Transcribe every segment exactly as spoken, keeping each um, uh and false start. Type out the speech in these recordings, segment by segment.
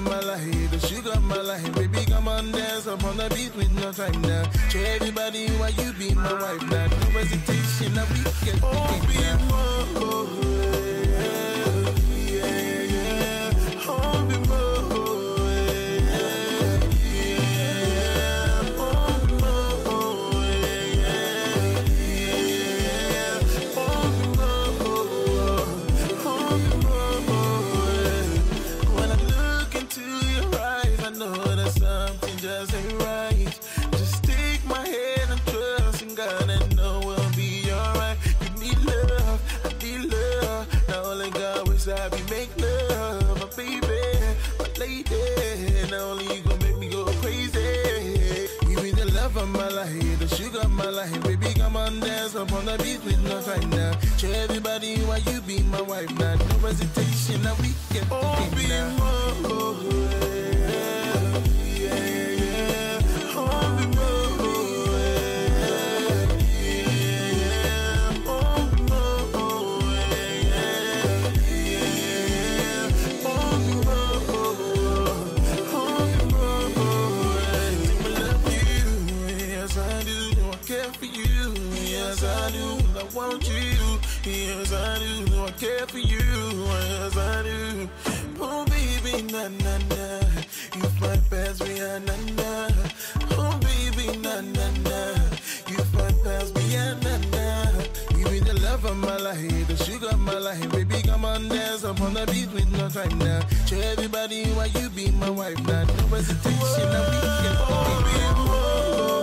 my life, the sugar of my life. Baby, come on, dance up on the beat with no time now. Show everybody why you be my wife now. No hesitation, now we can oh, be more. Yeah, yeah, yeah. Oh, be more. Just ain't right. Just take my hand and trust in God and know we'll be alright. You need love, I need love. Now only God wish I be make love, my baby, my lady. Now only you gon' make me go crazy. You be the love of my life, the sugar of my life. Baby, come on, dance up on the beat with no time now. Show everybody why you be my wife now. No hesitation, now we can oh, be now. More. Yes, I do, I want you. Yes, I do, I care for you. Yes, I do. Oh, baby, na na na. You find past me, na na. Oh, baby, na na na. You find past me, na na. You be the love of my life, the sugar of my life. Baby, come on, dance up on the beat with no time now. Show everybody why you be my wife now. No hesitation, now we can oh, be more.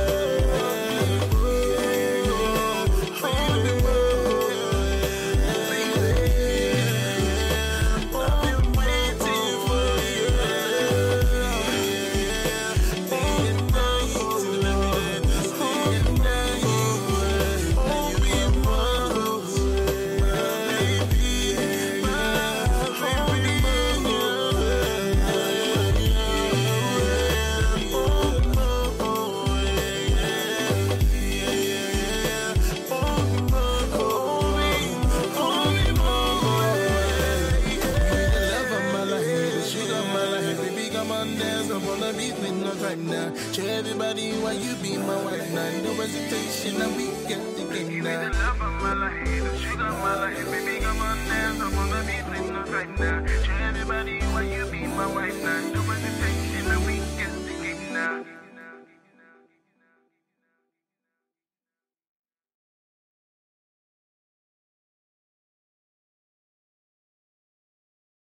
Show everybody why you be my wife now. No hesitation, now we get the game now. You be the love of my life, the sugar of my life. Baby, come on, dance up on the beat with no time now. Show everybody why you be my wife now.